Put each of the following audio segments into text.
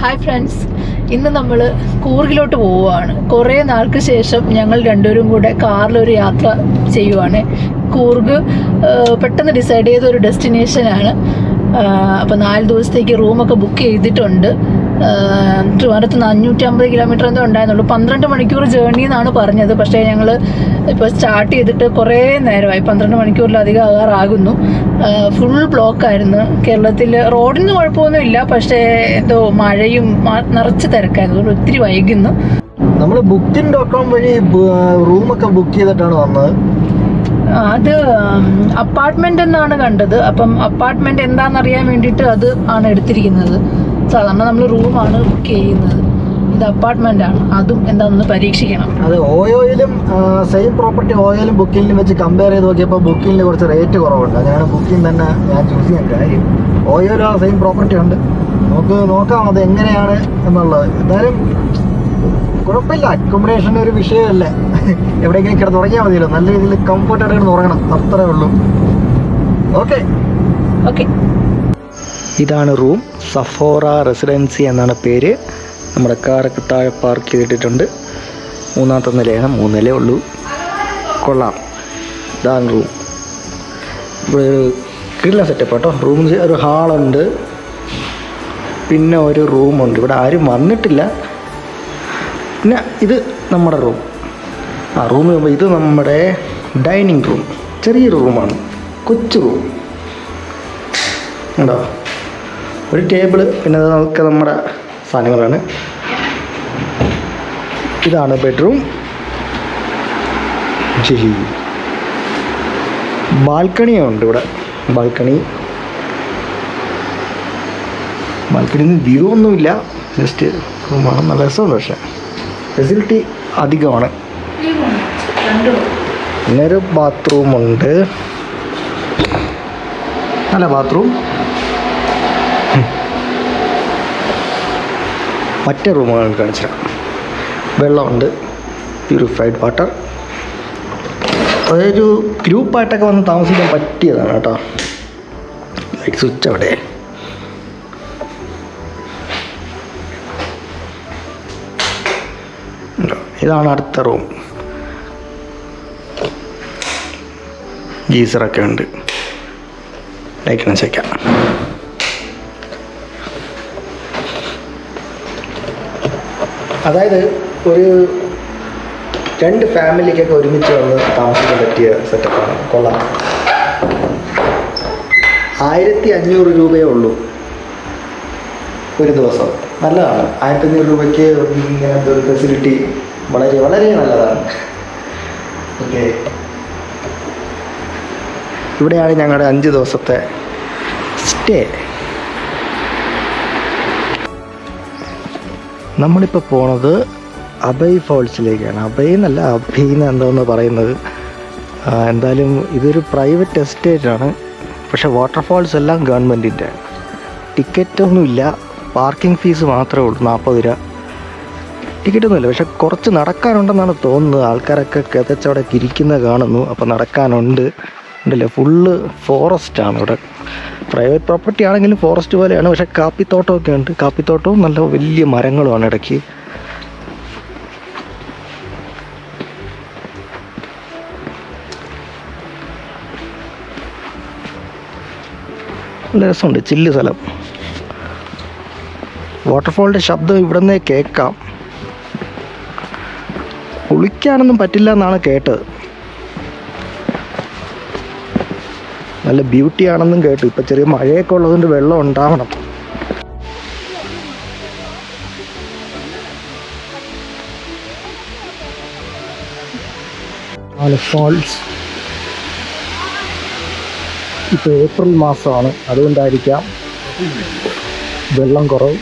Hi friends, ഇന്ന് നമ്മൾ കൂർഗിലോട്ട് പോവുകയാണ്. കുറേ നാൾക്ക് ശേഷം ഞങ്ങൾ രണ്ടുപേരും കൂടെ കാറിലൊരു യാത്ര ചെയ്യുവാണ്. കൂർഗ് പെട്ടെന്ന് ഡിസൈഡ് ചെയ്ത ഒരു ഡെസ്റ്റിനേഷനാണ്. അപ്പോൾ 4 ദിവസത്തേക്ക് റൂമൊക്കെ ബുക്ക് ചെയ്തിട്ടുണ്ട്. ട്രിവാൻഡ്രത്ത് 550 കിലോമീറ്റർ എന്തോ ഉണ്ടായിരുന്നുള്ളൂ. 12 മണിക്കൂർ ജേർണി എന്നാണ് പറഞ്ഞത്. പക്ഷേ ഞങ്ങൾ ഇപ്പോൾ സ്റ്റാർട്ട് ചെയ്തിട്ട് കുറേ നേരമായി, 12 മണിക്കൂറിലധികം ആകാറാകുന്നു. ഫുൾ ബ്ലോക്കായിരുന്നു. കേരളത്തിൽ റോഡിന് കുഴപ്പമൊന്നുമില്ല, പക്ഷേ എന്തോ മഴയും നിറച്ച് തിരക്കായിരുന്നു. ഒത്തിരി വൈകുന്നു. നമ്മൾ booking.com വഴി റൂമൊക്കെ ബുക്ക് ചെയ്തിട്ടാണ് വന്നത്. അത് അപ്പാർട്ട്മെന്റ് എന്നാണ് കണ്ടത്. അപ്പം അപ്പാർട്ട്മെന്റ് എന്താണെന്നറിയാൻ വേണ്ടിയിട്ട് അത് ആണ് എടുത്തിരിക്കുന്നത്. സാധാരണ നമ്മൾ റൂമാണ് ബുക്ക് ചെയ്യുന്നത്, ഇത് അപ്പാർട്ട്മെന്റ് ആണ്. അതും എന്താണെന്ന് പരീക്ഷിക്കണം. അത് ഓയോയിലും സെയിം പ്രോപ്പർട്ടി ഓയോയിലും ബുക്കിങ്ങിലും വെച്ച് കമ്പയർ ചെയ്ത് നോക്കിയപ്പോൾ ബുക്കിങ്ങിൽ കുറച്ച് റേറ്റ് കുറവുണ്ട്. അങ്ങനെയാണ് ബുക്കിംഗ് തന്നെ ഞാൻ ചൂസ് ചെയ്യാൻ കാര്യം. ഓയോയിലും ആ സെയിം പ്രോപ്പർട്ടി ഉണ്ട്. നമുക്ക് നോക്കാം അത് എങ്ങനെയാണ് എന്നുള്ളത്. എന്തായാലും കുഴപ്പമില്ല, അക്കോമഡേഷൻ ഒരു വിഷയമല്ല. എവിടെയെങ്കിലും കിടന്ന് ഉറങ്ങിയാൽ മതിയല്ലോ. നല്ല രീതിയിൽ കംഫർട്ടായിട്ട് കിടന്ന് ഉറങ്ങണം, അത്രേ ഉള്ളൂ. Okay okay. ഇതാണ് റൂം. സഫോറ റെസിഡൻസി എന്നാണ് പേര്. നമ്മുടെ കാറൊക്കെ താഴെ പാർക്ക് ചെയ്തിട്ടുണ്ട്. 3ാമത്തെ നിലയാണ്, 3 നിലയേ ഉള്ളൂ. കൊള്ളാം. ഇതാണ് റൂം. ഇവിടെ ഒരു കിടിലൻ സെറ്റപ്പ് കേട്ടോ. റൂമിൽ ഒരു ഹാളുണ്ട്, പിന്നെ ഒരു റൂമുണ്ട്. ഇവിടെ ആരും വന്നിട്ടില്ല. പിന്നെ ഇത് നമ്മുടെ റൂം. റൂമിൽ ഇത് നമ്മുടെ ഡൈനിങ് റൂം. ചെറിയൊരു റൂമാണ്, കൊച്ചു റൂം ഉണ്ടോ. ഒരു ടേബിള്, പിന്നെ അതൊക്കെ നമ്മുടെ സാധനങ്ങളാണ്. ഇതാണ് ബെഡ്റൂം. ബാൽക്കണിയും ഉണ്ട് ഇവിടെ. ബാൽക്കണിയിൽ നിന്ന് വ്യൂ ഒന്നുമില്ല, ജസ്റ്റ് റൂമാണ്. നല്ല രസമുണ്ട്, പക്ഷേ ഫെസിലിറ്റി അധികമാണ്. പിന്നെ ഒരു ബാത്റൂമുണ്ട്, നല്ല ബാത്റൂം. മറ്റേ റൂമുകൾ കാണിച്ചു തരാം. വെള്ളമുണ്ട്, പ്യൂരിഫൈഡ് വാട്ടർ. അതൊരു ഗ്രൂപ്പായിട്ടൊക്കെ വന്ന് താമസിക്കാൻ പറ്റിയതാണ് കേട്ടോ. ലൈറ്റ് സ്വിച്ച് അവിടെ. ഇതാണ് അടുത്ത റൂം. ഗീസറൊക്കെ ഉണ്ട്, ലൈറ്റ് അണച്ചേക്കാം. അതായത് ഒരു 2 ഫാമിലിക്കൊക്കെ ഒരുമിച്ച് വന്ന് താമസിക്കാൻ പറ്റിയ സെറ്റപ്പാണ്. കൊള്ളാം. 1500 രൂപയേ ഉള്ളൂ ഒരു ദിവസം. നല്ലതാണ്. 1500 രൂപയ്ക്ക് ഇങ്ങനത്തെ ഒരു ഫെസിലിറ്റി വളരെ വളരെ നല്ലതാണ്. ഓക്കെ, ഇവിടെയാണ് ഞങ്ങളുടെ 5 ദിവസത്തെ സ്റ്റേ. നമ്മളിപ്പോൾ പോണത് അബൈ ഫാൾസിലേക്കാണ്. അബൈ എന്നല്ല, അബൈ എന്ന് എന്തോന്ന് പറയുന്നത്. എന്തായാലും ഇതൊരു പ്രൈവറ്റ് എസ്റ്റേറ്റാണ്. പക്ഷേ വാട്ടർഫാൾസ് എല്ലാം ഗവൺമെൻറ്റിൻ്റെ. ടിക്കറ്റൊന്നുമില്ല, പാർക്കിംഗ് ഫീസ് മാത്രമേ ഉള്ളൂ, 40 രൂപ. ടിക്കറ്റൊന്നുമില്ല, പക്ഷെ കുറച്ച് നടക്കാനുണ്ടെന്നാണ് തോന്നുന്നത്. ആൾക്കാരൊക്കെ കിതച്ചവിടെ ഇരിക്കുന്നത് കാണുന്നു. അപ്പോൾ നടക്കാനുണ്ട്. ഉണ്ടല്ലേ, ഫുള്ള് ഫോറസ്റ്റാണ് ഇവിടെ. പ്രൈവറ്റ് പ്രോപ്പർട്ടി ആണെങ്കിലും ഫോറസ്റ്റ് പോലെയാണ്. പക്ഷേ കാപ്പിത്തോട്ടമൊക്കെ ഉണ്ട്. കാപ്പിത്തോട്ടവും നല്ല വലിയ മരങ്ങളുമാണ് ഇടയ്ക്ക്. നല്ല രസമുണ്ട്, ചില്ല് സ്ഥലം. വാട്ടർഫാളിൻ്റെ ശബ്ദം ഇവിടെ നിന്നേ കേൾക്കാം. കുളിക്കാനൊന്നും പറ്റില്ല എന്നാണ് കേട്ടത്. നല്ല ബ്യൂട്ടി ആണെന്നും കേട്ടു. ഇപ്പം ചെറിയ മഴയൊക്കെ ഉള്ളതുകൊണ്ട് വെള്ളം ഉണ്ടാവണം. ഫാൾസ് ഇപ്പോൾ ഏപ്രിൽ മാസമാണ്, അതുകൊണ്ടായിരിക്കാം വെള്ളം കുറവ്.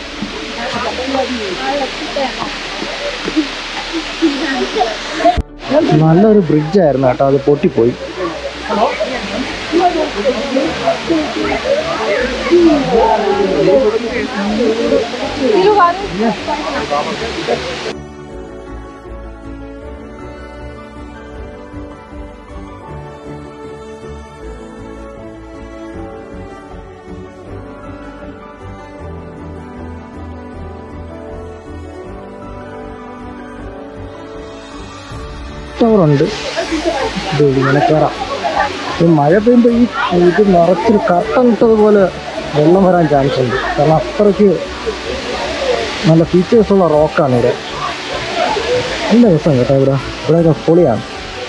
നല്ലൊരു ബ്രിഡ്ജായിരുന്നു കേട്ടോ, അത് പൊട്ടിപ്പോയി. ടവർ ഉണ്ട്. ഇത് ഇങ്ങനെ കയറാം. ഈ മഴ പെയ്യുമ്പോൾ ഇത് നിറച്ചൊരു കർട്ടൻ ഇട്ടതുപോലെ വെള്ളം വരാൻ ചാൻസ് ഉണ്ട്. കാരണം അത്രയ്ക്ക് നല്ല ഫീച്ചേഴ്സുള്ള റോക്കാണ് ഇവിടെ. നല്ല രസം കേട്ടോ ഇവിടെയൊക്കെ പൊളിയാണ്.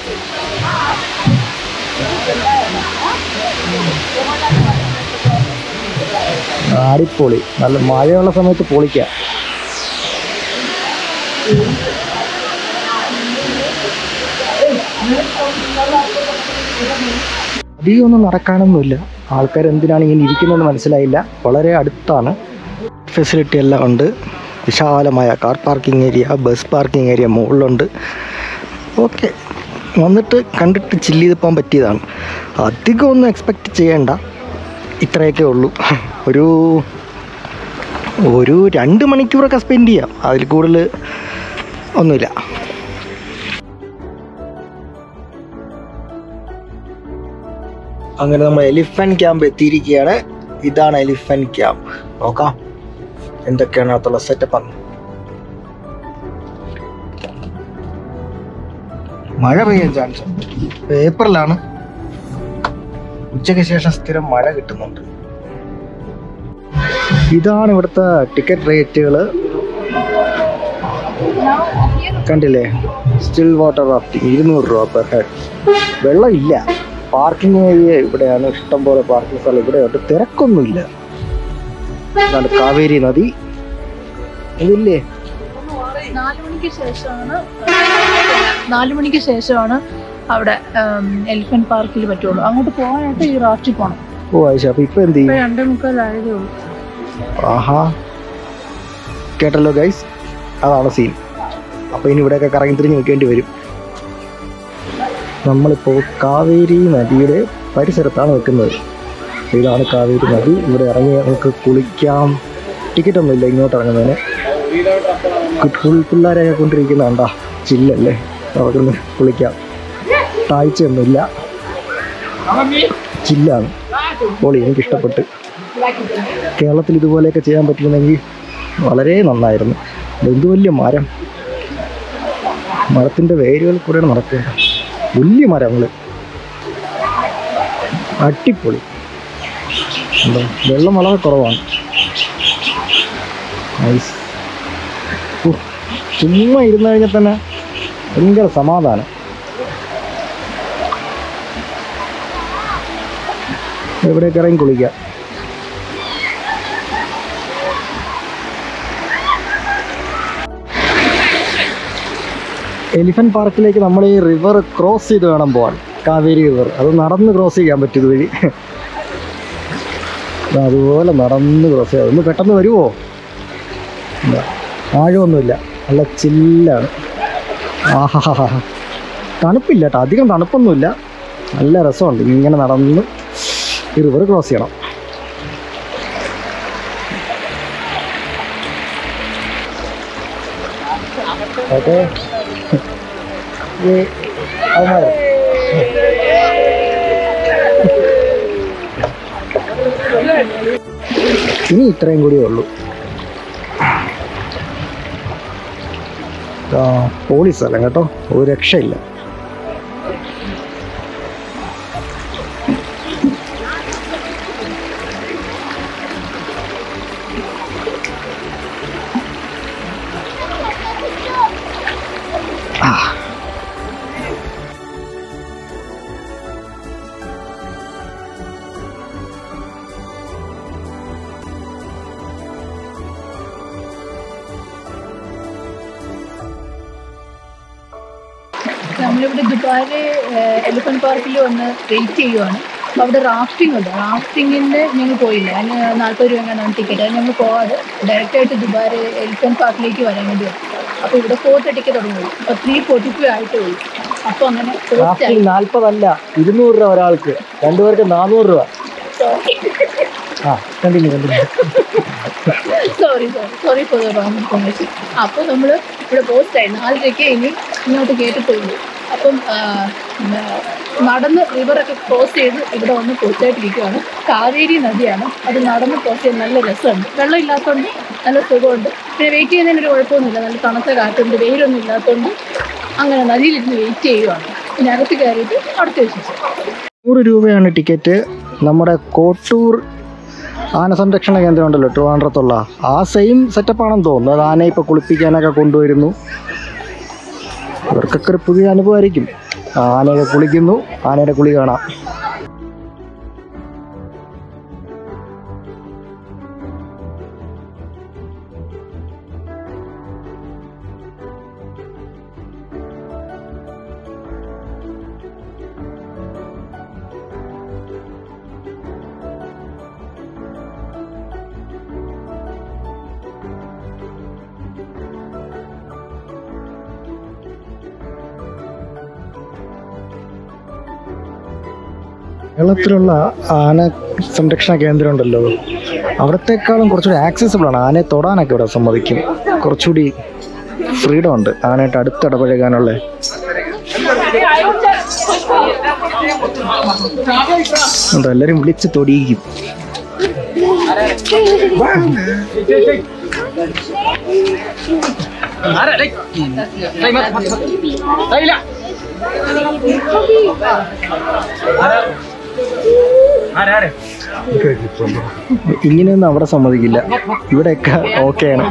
അടിപൊളി. നല്ല മഴയുള്ള സമയത്ത് പൊളിക്കാം. അധികമൊന്നും നടക്കാനൊന്നുമില്ല. ആൾക്കാർ എന്തിനാണ് ഇങ്ങനെ ഇരിക്കുന്നതെന്ന് മനസ്സിലായില്ല. വളരെ അടുത്താണ്. ഫെസിലിറ്റി എല്ലാം ഉണ്ട്. വിശാലമായ car parking area, bus parking area മുകളിലുണ്ട്. ഓക്കെ, വന്നിട്ട് കണ്ടിട്ട് ചില്ല് ചെയ്ത് പോകാൻ പറ്റിയതാണ്. അധികം ഒന്നും എക്സ്പെക്റ്റ് ചെയ്യേണ്ട. ഇത്രയൊക്കെ ഉള്ളൂ. ഒരു 2 മണിക്കൂറൊക്കെ സ്പെൻഡ് ചെയ്യാം. അതിൽ കൂടുതൽ ഒന്നുമില്ല. അങ്ങനെ നമ്മൾ എലിഫന്റ് ക്യാമ്പ് എത്തിയിരിക്കുകയാണ്. ഇതാണ് എലിഫന്റ് ക്യാമ്പ്. നോക്കാം എന്തൊക്കെയാണ് അകത്തുള്ള സെറ്റപ്പ്. മഴ പെയ്യാൻ ചാൻസ് ഉണ്ട്. ഏപ്രിലാണ്. ഉച്ചയ്ക്ക് ശേഷം സ്ഥിരം മഴ കിട്ടുന്നുണ്ട്. ഇതാണ് ഇവിടുത്തെ ടിക്കറ്റ് റേറ്റുകൾ. കണ്ടില്ലേ? സ്റ്റിൽ വാട്ടർ റാഫ്റ്റിംഗ് 200 രൂപ പെർ ഹെഡ്. വെള്ളം ഇല്ല. പാർക്കിംഗ് ഏരിയ ഇവിടെയാണ്. ഇഷ്ടംപോലെ പാർക്കിംഗ് സ്ഥലം ഇവിടെയുണ്ട്. തിരക്കൊന്നുമില്ല. ഇതാണ് കാവേരി നദി. ഇതില്ലേ 4 മണിക്ക് ശേഷമാണ് അവിടെ എലിഫന്റ് പാർക്കിൽ പറ്റുള്ളൂ. അങ്ങോട്ട് പോകാനായിട്ട് ഈ റാഫ്റ്റിൽ പോകണം. ഓ ആയിഷ, അപ്പൊ ഇപ്പൊ എന്ത് ചെയ്യും? 2:45 ആയതേ ഉള്ളൂ. ആഹാ, കേട്ടല്ലോ ഗൈസ്, അതാണ് സീൻ. അപ്പൊ ഇനി ഇവിടെയൊക്കെ കറങ്ങി തിരിഞ്ഞ് നിൽക്കേണ്ടി വരും. നമ്മളിപ്പോൾ കാവേരി നദിയുടെ പരിസരത്താണ് നിൽക്കുന്നത്. ഇതാണ് കാവേരി നദി. ഇവിടെ ഇറങ്ങി നമുക്ക് കുളിക്കാം. ടിക്കറ്റ് ഒന്നുമില്ല ഇങ്ങോട്ട് ഇറങ്ങുന്നതിന്. പിള്ളേരെയൊക്കെ കൊണ്ടിരിക്കുന്ന കണ്ടാ ചില്ലല്ലേ, അവർക്കൊന്ന് കുളിക്കാം. താഴ്ചയൊന്നുമില്ല, ചില്ലാണ്. പൊളി, എനിക്കിഷ്ടപ്പെട്ട്. കേരളത്തിൽ ഇതുപോലെയൊക്കെ ചെയ്യാൻ പറ്റുന്നെങ്കിൽ വളരെ നന്നായിരുന്നു. എന്ത് വലിയ മരം, മരത്തിൻ്റെ വേരുകൾ കൂടെയാണ് നടക്കുക. വലിയ മരങ്ങൾ, അടിപൊളി. വെള്ളം വളരെ കുറവാണ്. ചുമ്മാ ഇരുന്ന് കഴിഞ്ഞാൽ തന്നെ ഭയങ്കര സമാധാനം. എവിടെയൊക്കെ ഇറങ്ങി കുളിക്കാം. എലിഫന്റ് പാർക്കിലേക്ക് നമ്മൾ ഈ റിവർ ക്രോസ് ചെയ്ത് വേണം പോകാൻ. കാവേരി റിവർ അത് നടന്ന് ക്രോസ് ചെയ്യാൻ പറ്റും ഇതുവഴി. അതുപോലെ നടന്ന് ക്രോസ് ചെയ്യാം. ഒന്ന് പെട്ടെന്ന് വരുമോ? ആഴമൊന്നുമില്ല, നല്ല ചില്ലാണ്. ആഹാ, തണുപ്പില്ല കേട്ടോ, അധികം തണുപ്പൊന്നുമില്ല. നല്ല രസമുണ്ട്. ഇങ്ങനെ നടന്ന് ഈ റിവർ ക്രോസ് ചെയ്യണം. ഓക്കെ, ഇനി ഇത്രയും കൂടിയേ ഉള്ളൂ. പോളി സ്ഥലം കേട്ടോ, ഒരു രക്ഷയില്ല. നമ്മളിവിടെ ദുബാരെ എലിഫന്റ് പാർക്കിൽ വന്ന് വെയിറ്റ് ചെയ്യുവാണ്. അപ്പോൾ അവിടെ റാഫ്റ്റിംഗ് ഉണ്ട്. റാഫ്റ്റിങ്ങിൻ്റെ ഞങ്ങൾ പോയില്ല. അതിന് 40 രൂപ എങ്ങനെയാണ് ടിക്കറ്റ്. അത് ഞങ്ങൾ പോകാതെ ഡയറക്റ്റായിട്ട് ദുബാരെ എലിഫന്റ് പാർക്കിലേക്ക് വരാൻ വേണ്ടി വരും. അപ്പോൾ ഇവിടെ 4:30 തുടങ്ങുള്ളൂ. അപ്പോൾ 3:45 ആയിട്ടേ ഉള്ളൂ. അപ്പോൾ അങ്ങനെ 40 അല്ല, 200 രൂപ ഒരാൾക്ക്, 2 പേർക്ക് 400 രൂപ. Sorry for the wrong information. അപ്പോൾ നമ്മൾ ഇവിടെ പോസ്റ്റായി 4:30 ഇനി ഇങ്ങോട്ട് കയറ്റത്തുള്ളൂ. അപ്പം നടന്ന് റിവറൊക്കെ ക്രോസ് ചെയ്ത് ഇവിടെ വന്ന് പോസ്റ്റായിട്ടിരിക്കുകയാണ്. കാവേരി നദിയാണ്. അത് നടന്ന് ക്രോസ് ചെയ്യാൻ നല്ല രസമുണ്ട്. വെള്ളം ഇല്ലാത്തതുകൊണ്ട് നല്ല സുഖമുണ്ട്. പിന്നെ വെയിറ്റ് ചെയ്യുന്നതിനൊരു കുഴപ്പമൊന്നുമില്ല. നല്ല തണുത്ത കാറ്റുണ്ട്. വെയിലൊന്നും ഇല്ലാത്തതുകൊണ്ട് അങ്ങനെ നദിയിലിരുന്ന് വെയിറ്റ് ചെയ്യുവാണ്. ഇനി അകത്ത് കയറിയിട്ട് അടുത്ത വിശേഷം. 100 രൂപയാണ് ടിക്കറ്റ്. നമ്മുടെ കോട്ടൂർ ആന സംരക്ഷണ കേന്ദ്രം ഉണ്ടല്ലോ ട്രിവാൻഡ്രത്തുള്ള, ആ സെയിം സെറ്റപ്പാണെന്ന് തോന്നുന്നു. അത് ആനയെ ഇപ്പോൾ കുളിപ്പിക്കാനൊക്കെ കൊണ്ടുവരുന്നു. ഇവർക്കൊക്കെ ഒരു പുതിയ അനുഭവമായിരിക്കും. ആനയൊക്കെ കുളിക്കുന്നു, ആനയുടെ കുളി കാണാം. കേരളത്തിലുള്ള ആന സംരക്ഷണ കേന്ദ്രം ഉണ്ടല്ലോ, അവിടത്തേക്കാളും കുറച്ചുകൂടി ആക്സസിബിൾ ആണ്. ആനയെ തൊടാനൊക്കെ ഇവിടെ സമ്മതിക്കും. കുറച്ചുകൂടി ഫ്രീഡം ഉണ്ട് ആനയായിട്ട് അടുത്തിടപഴകാനുള്ള. എല്ലാവരും വിളിച്ച് തൊടിയിക്കും. ഇങ്ങനെയൊന്നും അവിടെ സമ്മതിക്കില്ല. ഇവിടെയൊക്കെ ഓക്കെയാണ്.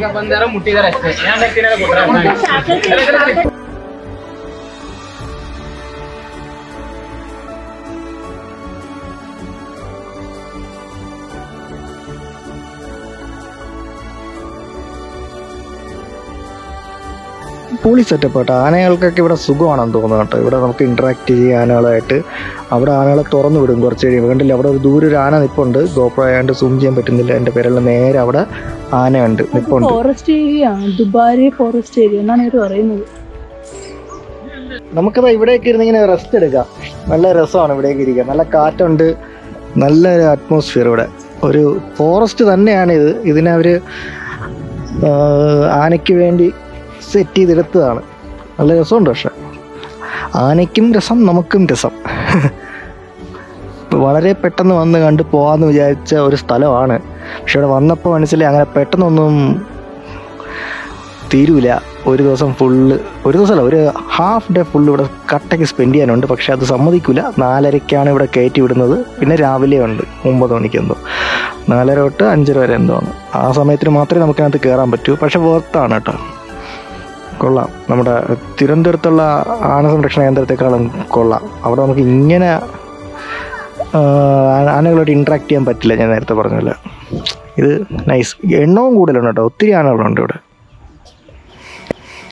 പൊളി സെറ്റപ്പ് കേട്ടോ. ആനകൾക്കൊക്കെ ഇവിടെ സുഖമാണെന്ന് തോന്നുന്നു കേട്ടോ. ഇവിടെ നമുക്ക് ഇൻട്രാക്ട് ചെയ്യാൻ ആനകളായിട്ട്. അവിടെ ആനകളെ തുറന്നു വിടും കുറച്ച് കഴിയുമ്പോൾ. കണ്ടില്ല, അവിടെ ഒരു ദൂരെ ഒരു ആന നിപ്പുണ്ട്. ഗോപ്രോ ആയതുകൊണ്ട് സൂം ചെയ്യാൻ പറ്റുന്നില്ല. എൻ്റെ പേരെല്ലാം നേരെ അവിടെ ആനയുണ്ട്, നിപ്പുണ്ട്. ഫോറസ്റ്റ് ഏരിയ ആണ്, ദുബാരെ ഫോറസ്റ്റ് ഏരിയ എന്നാണ് ഇവർ പറയുന്നത്. നമുക്കത് ഇവിടേക്ക് ഇരുന്ന് ഇങ്ങനെ റെസ്റ്റ് എടുക്കാം. നല്ല രസമാണ് ഇവിടേക്ക് ഇരിക്കാൻ. നല്ല കാറ്റുണ്ട്, നല്ലൊരു അറ്റ്മോസ്ഫിയർ ഇവിടെ. ഒരു ഫോറസ്റ്റ് തന്നെയാണ് ഇത്. ഇതിനവർ ആനയ്ക്ക് വേണ്ടി സെറ്റ് ചെയ്തെടുത്തതാണ്. നല്ല രസമുണ്ട്. പക്ഷെ ആനയ്ക്കും രസം, നമുക്കും രസം. വളരെ പെട്ടെന്ന് വന്ന് കണ്ട് പോകാമെന്ന് വിചാരിച്ച ഒരു സ്ഥലമാണ്. പക്ഷെ ഇവിടെ വന്നപ്പോൾ മനസ്സിലായി അങ്ങനെ പെട്ടെന്നൊന്നും തീരൂല. ഒരു ദിവസം ഫുള്ള്, ഒരു ദിവസമല്ല, ഒരു ഹാഫ് ഡേ ഫുള്ള് ഇവിടെ കട്ടയ്ക്ക് സ്പെൻഡ് ചെയ്യാനുണ്ട്. പക്ഷെ അത് സമ്മതിക്കില്ല. 4:30ക്കാണ് ഇവിടെ കയറ്റി വിടുന്നത്. പിന്നെ രാവിലെ ഉണ്ട് 9 മണിക്ക് എന്തോ, 4:30 തൊട്ട് 5:30 വരെ എന്തോ ആണ്. ആ സമയത്തിന് മാത്രമേ നമുക്കതിനകത്ത് കയറാൻ പറ്റൂ. പക്ഷെ വർത്താണ് കേട്ടോ, കൊള്ളാം. നമ്മുടെ തിരുവനന്തപുരത്തുള്ള ആന സംരക്ഷണ കേന്ദ്രത്തെക്കാളും കൊള്ളാം. അവിടെ നമുക്ക് ഇങ്ങനെ ആനകളോട്ട് ഇൻട്രാക്ട് ചെയ്യാൻ പറ്റില്ല. ഞാൻ നേരത്തെ പറഞ്ഞല്ലോ, ഇത് നൈസ്. എണ്ണവും കൂടുതലുണ്ട് കേട്ടോ, ഒത്തിരി ആനകളുണ്ട് ഇവിടെ.